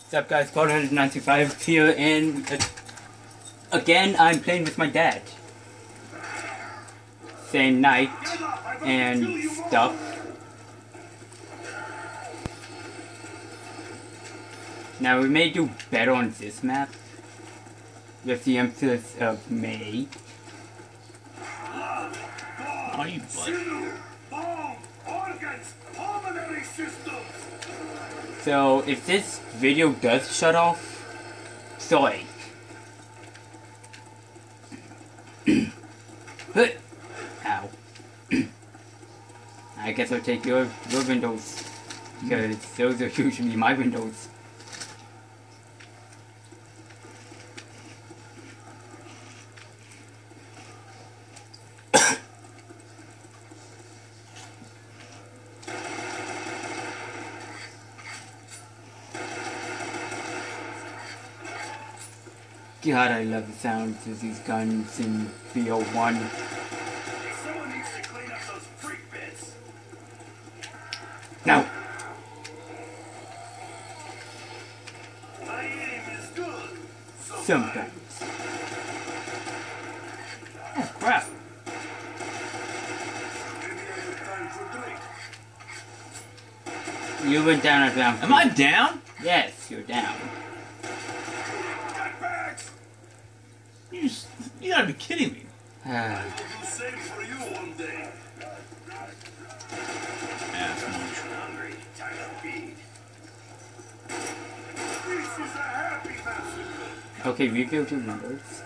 What's up guys, COD 195 here, and again I'm playing with my dad. Same night and stuff. Now we may do better on this map with the emphasis of May. Oh, you butt. So if this video does shut off, sorry. Ow. I guess I'll take your windows, because those are usually my windows. God, I love the sounds of these guns in BO1. Someone needs to clean up those freak bits. No. My aim is good. Sometimes. Oh, crap. Maybe I have time for drink. You went down at round. Am I down? Yes, you're down. Got bags. You gotta be kidding me. I will do same for you one day. Ass munch. Hungry, time to feed. This is a happy massacre. Okay, rebuild your windows.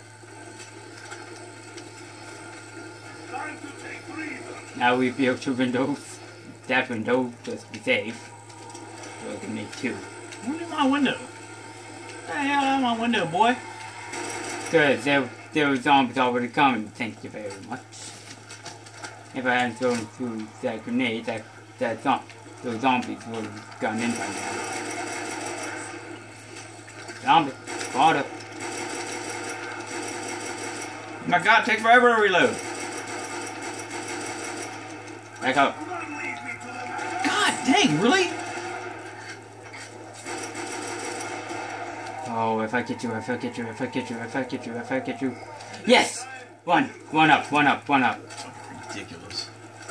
Time to take breather. Now we built your windows. That window, just to be safe. We're gonna make two. Where's my window? What the hell out my window, boy? Good, there were zombies already coming, thank you very much. If I hadn't thrown through that grenade, those zombies would have gone in by now. Zombie, water. My God, it takes forever to reload. Back up. God dang, really? Oh, if I get you, if I get you, if I get you, if I get you, if I get you. Yes! One up. Ridiculous.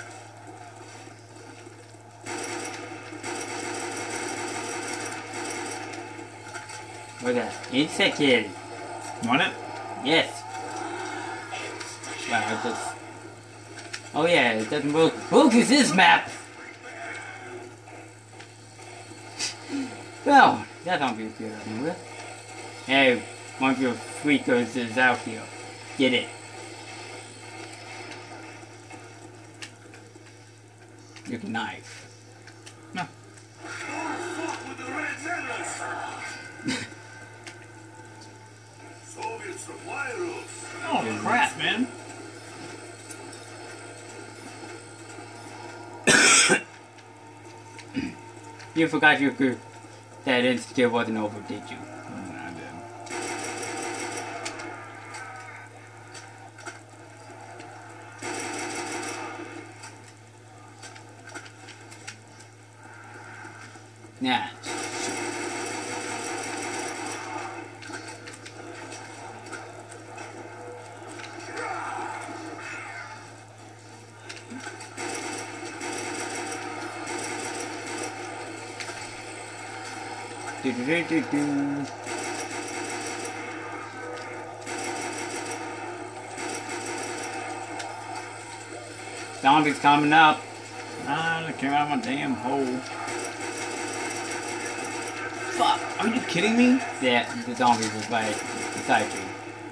Look at that. Insect kill. Want it? Yes. Wow, I just... Oh yeah, it doesn't work. Focus this map! Well, that don't be good anyway. Hey, one of your freakers is out here. Get it. You can knife. No. Don't fuck with the red menace. Soviet supply routes. Oh, crap, man. You forgot your group. That insta wasn't over, did you? I did. Nah. Do. Zombies coming up. They came out of my damn hole. Fuck, are you kidding me? Yeah, the zombies was right beside you.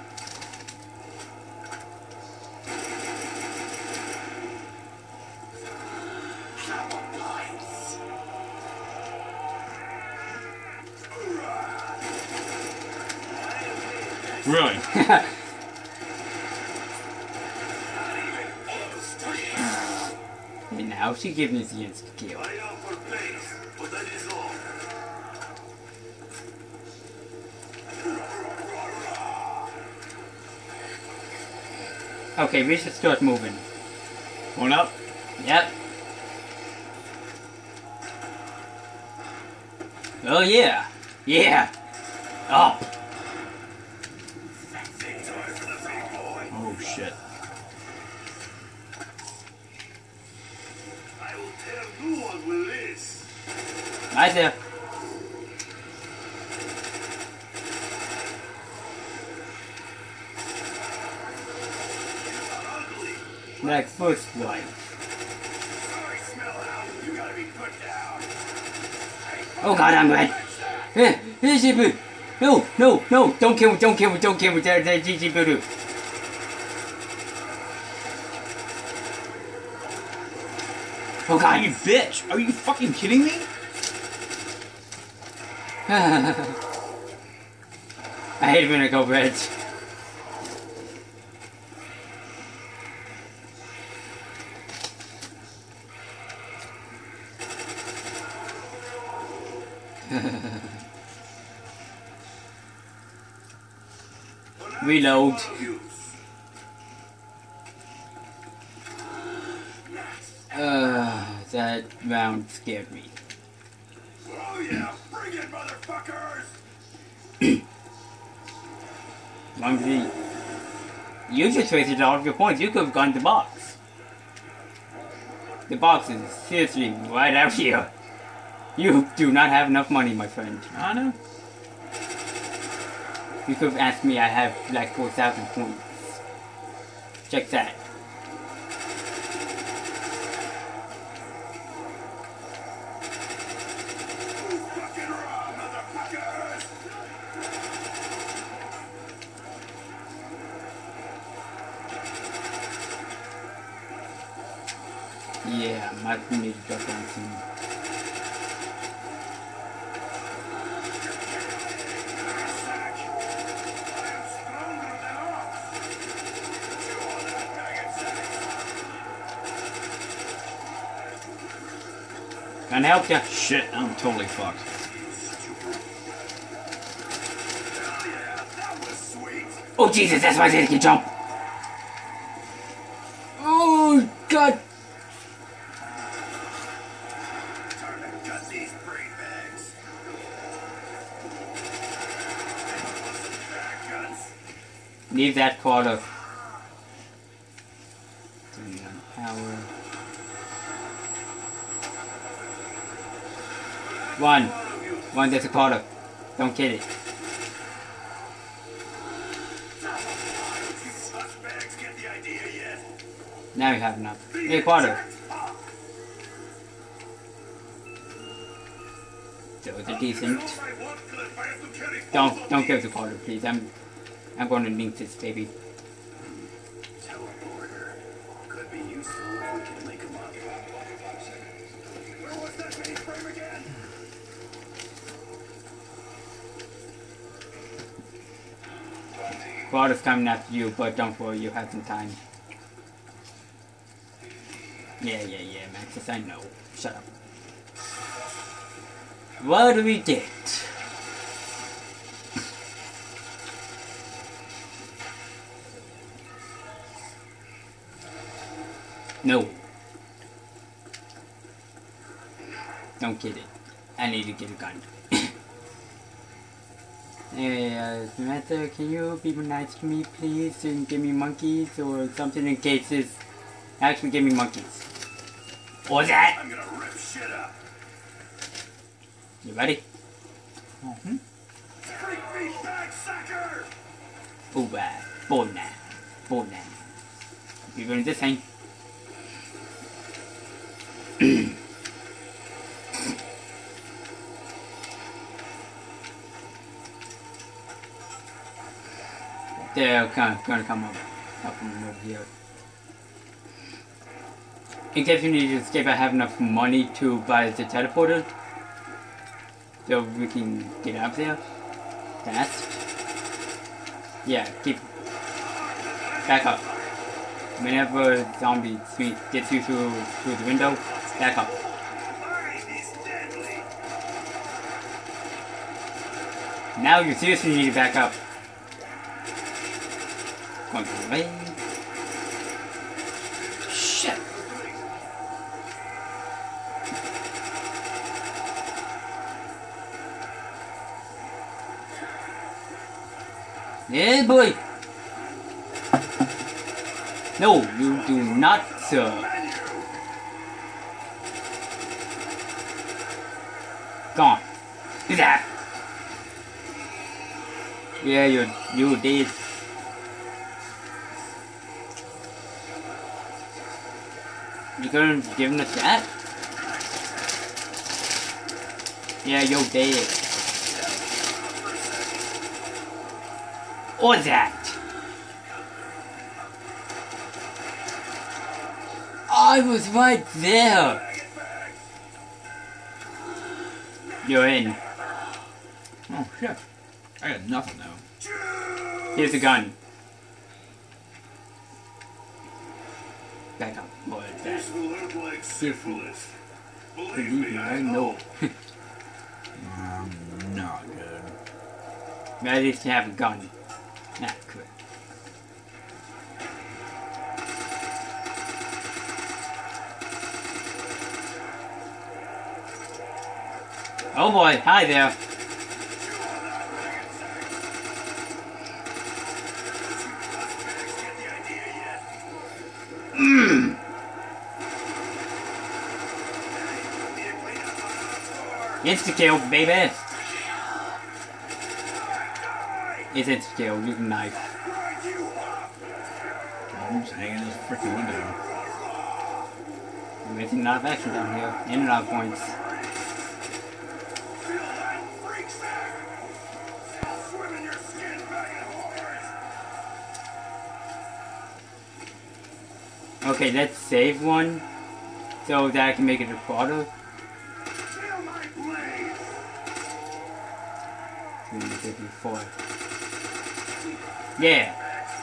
Really? And now she gives me the insta kill. I offer base, but that is all. Okay, we should start moving. Going up? Yep. Oh yeah. Yeah! Up! Oh shit. I will tell no one will this. Right there. Ugly. Like first light. Sorry, smell out. You gotta be put down. Oh god, I'm red. Here's Shibu. No, no, no, don't kill me, don't kill me, don't kill me. There's GG Voodoo. Oh god, You bitch! Are you fucking kidding me? I hate when I go red. Reload. That round scared me. Oh yeah, bring it, motherfuckers! Lumpy, you just wasted all of your points. You could have gone to the box. The box is seriously right out here. You do not have enough money, my friend. I know. You could have asked me. I have like 4,000 points. Check that. Fucking raw, motherfuckers! Yeah, my need to drop down soon. Can I help ya? Shit, I'm totally fucked. Hell yeah, that was sweet! Oh Jesus, that's why I said I can jump. Oh God. Time to gut these brain bags. Back guns. Leave that quarter. Turn on power. One, there's a quarter. Don't kill it. Suspects get the idea yet? Now you have enough. Hey, quarter. Those are decent. Don't give the quarter, please. I'm going to link this baby. Teleporter. Could be useful if we can link them up. Where was that mainframe again? Quarter's coming after you, but don't worry, you have some time. Yeah, Maxis, I know. Shut up. What do we get? No. Don't get it. I need to get a gun. Hey, Samantha, can you be nice to me, please, and give me monkeys or something in case this... Actually, give me monkeys. What was that? I'm gonna rip shit up. You ready? Mm-hmm. Freak me back, sucker! Alright. Born now. You're going to this thing. They're gonna come up from over here. In case you need to escape, I have enough money to buy the teleporter. So we can get out there fast. Yeah, keep back up. Whenever zombie gets you through the window, back up. Mine is deadly. Now you seriously need to back up. Going the way. Shit. Yeah, boy. No, you do not, sir. Gone. Do that. Yeah, you did. You couldn't have given us that? Yeah, you're dead. Or that. I was right there. You're in. Oh shit. I got nothing now. Here's a gun. Back up. What is that? This will look like syphilis. Believe Believe me, I know. Not good. At least you have a gun. That's good. Oh boy, hi there. Insta-kill, baby! It's insta-kill, you can knife. I'm just hanging in this freaking window. You're missing a lot of action down here. In and out points. Okay, let's save one so that I can make it a quarter. 354. Yeah.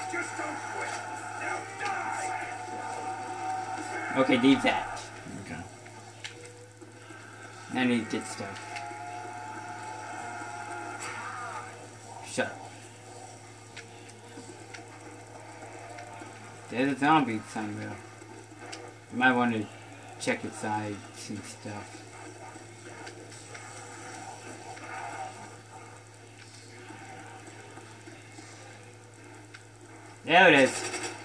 Okay, leave that. Okay. I need to get stuff. Shut up. There's a zombie somewhere. You might want to check its sides and stuff. There it is.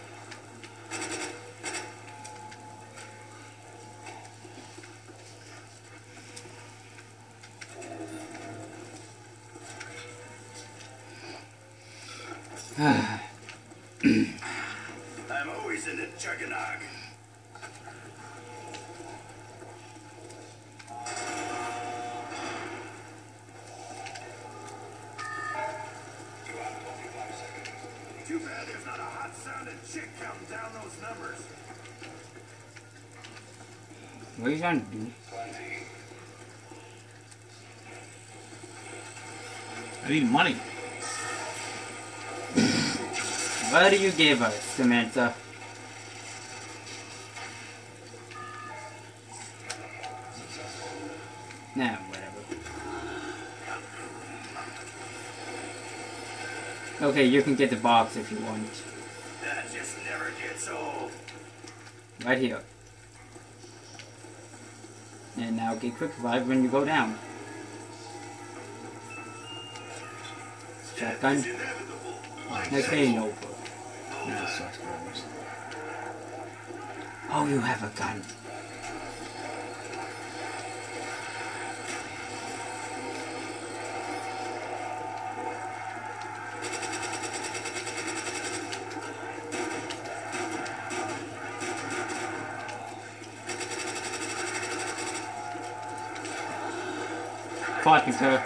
I'm always in the juggernaut. Too bad there's not a hot-sounding chick counting down those numbers. What are you trying to do? I need money. What do you give us, Samantha? Nah, whatever. Okay, you can get the box if you want. That just never gets old. Right here. And now get quick revive when you go down. Shotgun. Next thing over. Yeah, that sucks, brothers. Oh, you have a gun. Caught me, sir.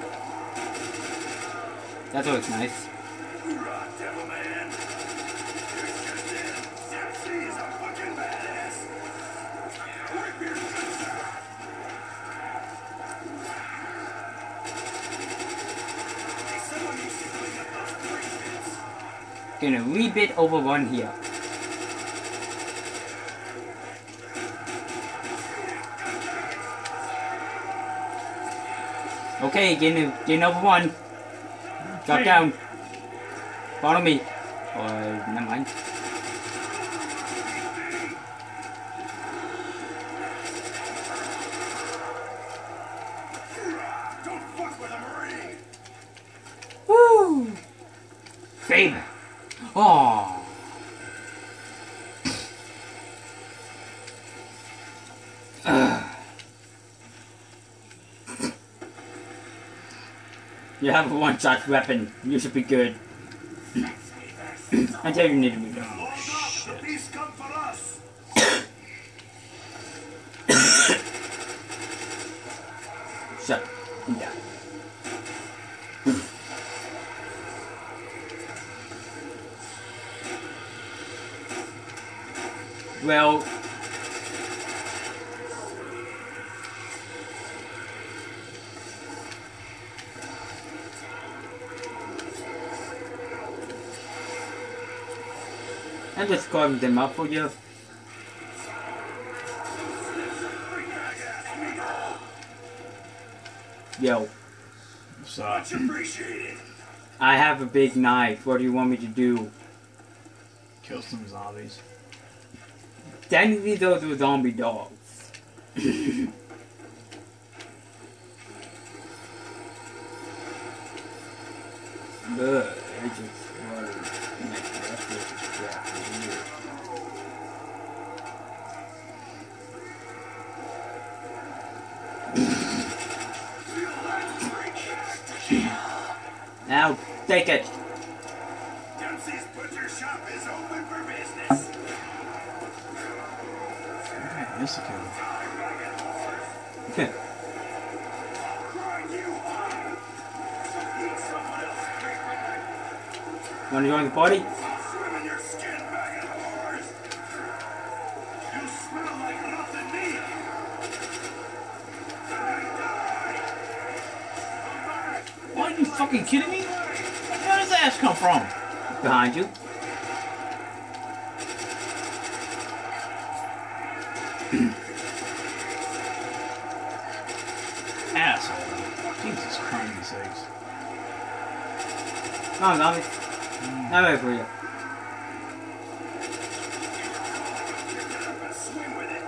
That's always nice. Hoorah, devil man. Here's just in. Sepsi is a fucking badass. Wipe your guts out. Hey, someone needs to clean up those three bits. Getting a wee bit overrun here. Okay, getting overrun. Drop down. Follow me. Never mind. Don't fuck with a Marine. Woo! Oh. You have a one-shot weapon. You should be good. I tell you need to be good. Hold up, the beast come for us. Shut him down. Well, I'm just carving them up for you. Yo, So, Much appreciated. I have a big knife. What do you want me to do? kill some zombies. Technically, those were zombie dogs. Ugh, I just wanted to make the rest of this crap weird. Now, take it. Dempsey's butcher shop is open for business. Okay, insta kill. Grind you up. Eat someone else quick. Want to join the party? Swim in your skin, bag of whores. You smell like nothing neat. Die. Come back. What, are you fucking kidding me? Where does ass come from? Behind you. Asshole. Jesus Christ sakes. Come on, zombies. I'm ready for you. Swim with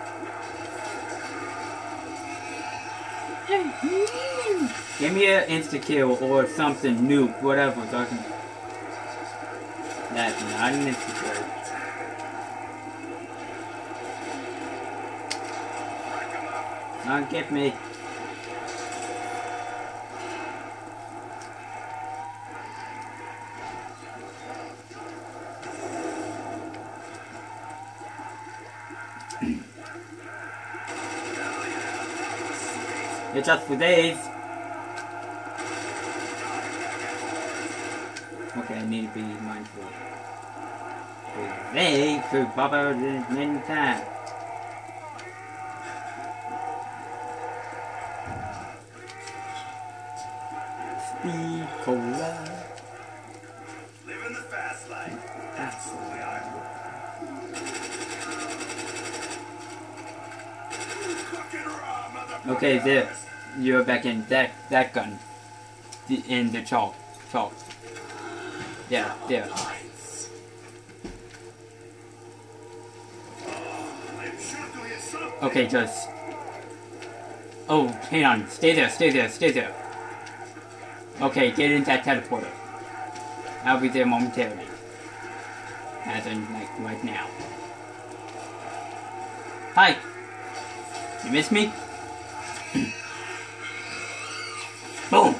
it. Give me an insta kill or something, nuke, whatever, so I can. That's not an insta kill. Don't get me. It's just for days. Okay, I need to be mindful. They could pop out at any time. Speed cola. Living the fast life. That's the way I roll. Fucking raw, motherfucker. Okay, there. You're back in that gun. In the chalk. Yeah, there. I'm sure doing something. Okay, just. Oh, hang on. Stay there. Okay, get into that teleporter. I'll be there momentarily. As in, like, right now. Hi! You miss me? Boom!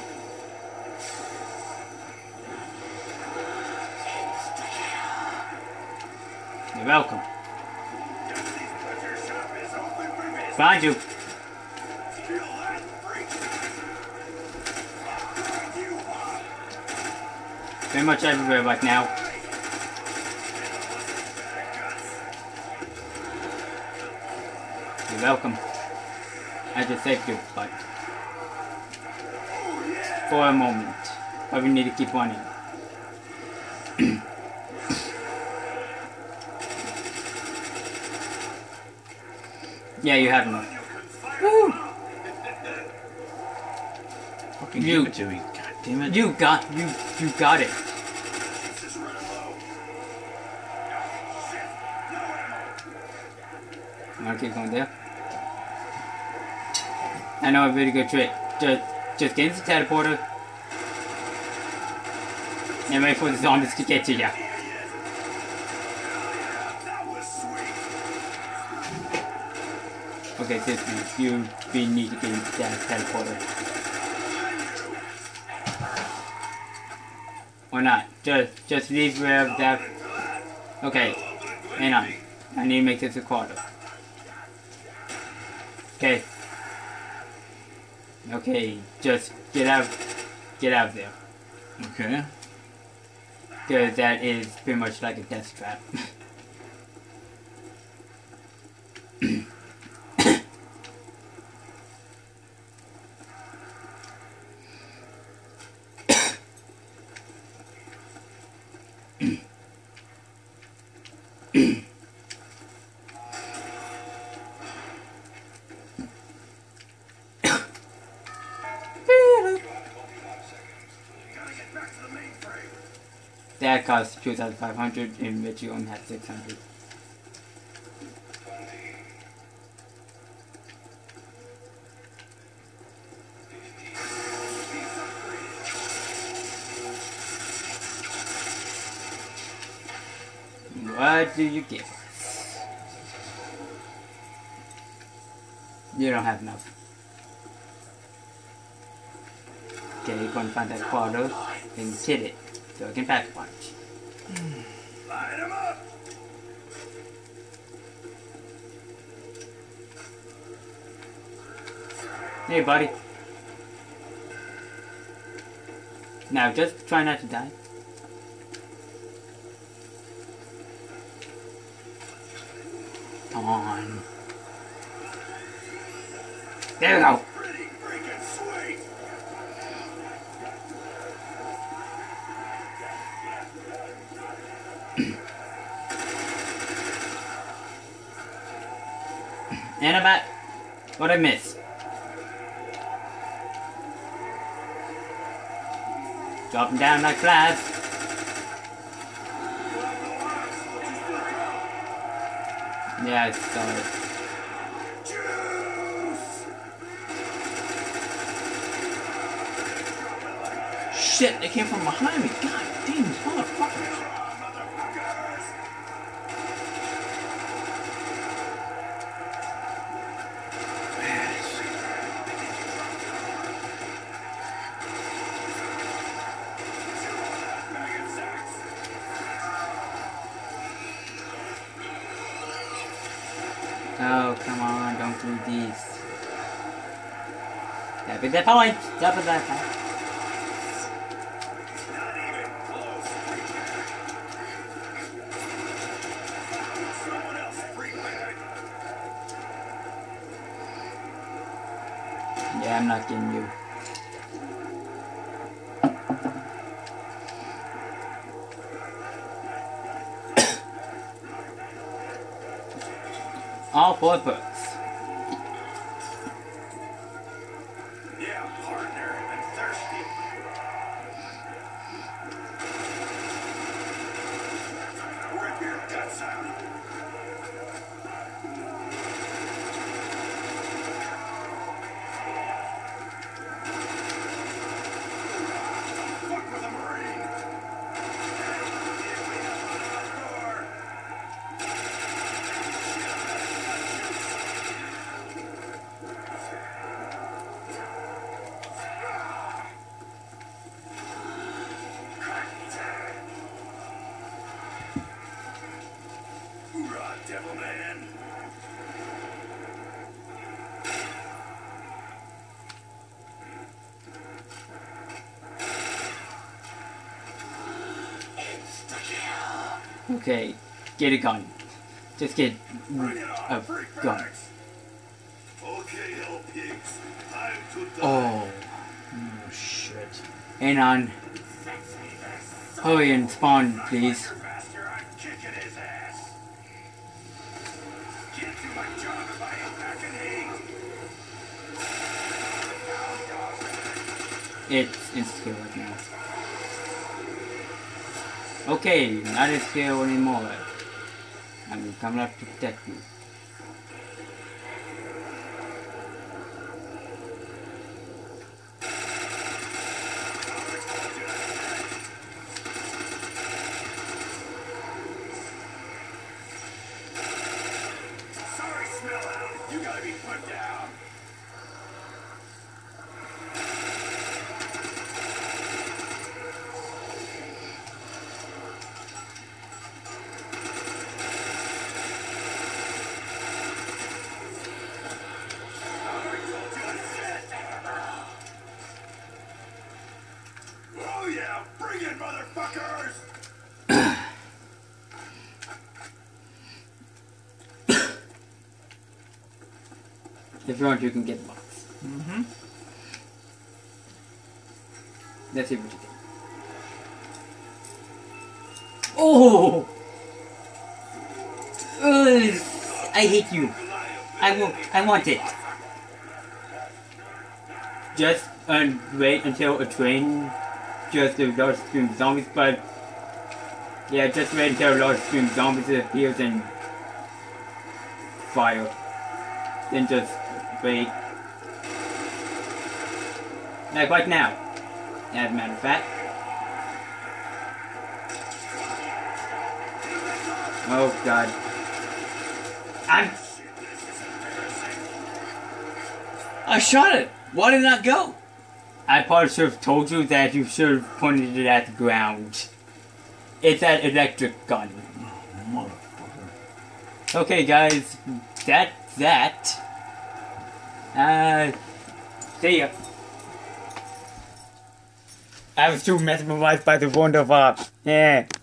You're welcome. Dempsey's butcher shop is open for business. Behind you. Kill that freak. Grind you up. Pretty much everywhere right now. You're welcome. I just saved you, but for a moment. But we need to keep running. Yeah, you have enough. Woo! Fucking You- give it to me. God damn it. You got it. This is running low. Shit. No ammo. Wanna keep going there? I know a really good trick. Just get into the teleporter and wait for the zombies to get to ya. Okay, seriously, we need to get into that teleporter. Or not. Just leave wherever that... Okay, hang on. I need to make this a quarter. Okay. Okay, just get out of there. Okay. Because that is pretty much like a death trap. That costs 2,500 in which you only have 600. What do you get? You don't have enough. Okay, you're gonna find that quarter and hit it so I can pack punch. Light him up! Hey, buddy. Now, just try not to die. Come on. There we go. Pretty freaking sweet! And about what I missed. Dropping down like flies. Yeah, I saw it. Shit, they came from behind me. God damn, these motherfuckers. Oh, come on, don't do these. That is the point! That is the point. Not even close. Someone else freak bag. Yeah, I'm not getting you. All 4 books. Yeah, partner, I'm thirsty. Rip your guts out. Fuck with a Marine. Hoorah, devil man. Okay, get a gun. Just get Bring it on, a freak gun. bags. Okay, hell pigs. Time to die. Oh. Oh, shit. Hang on. Hurry and spawn, please. Faster, I'm kicking his ass. Can't do my job if I ain't packing heat. It's insecure right now. Okay, not insecure anymore. I'm coming up to protect you. Sorry, smell out. You gotta be put Oh yeah, bring it, motherfuckers! If you want, you can get the box. Mm-hmm. Let's see what you get. Oh! Ugh, I hate you. I want it. Just wait until a train just a large stream of zombies, but yeah, just wait until a large stream of zombies appears and fire. Then just wait. Like right now, as a matter of fact. Oh god. I shot it. Why did it not go? I probably should have told you that you should have pointed it at the ground. It's an electric gun. Motherfucker. Okay guys, that's that. See ya. I was too mesmerized by the wonder of yeah.